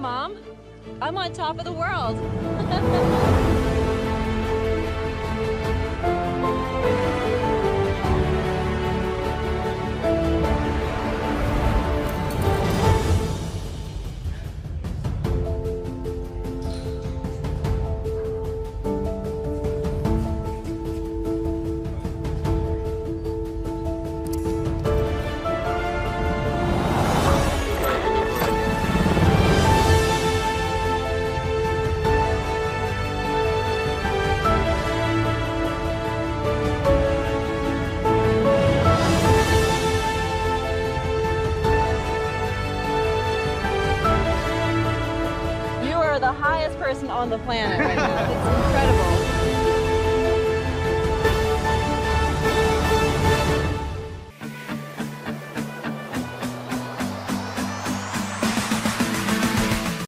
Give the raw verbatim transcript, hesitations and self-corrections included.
Mom. I'm on top of the world. The highest person on the planet right now. It's incredible.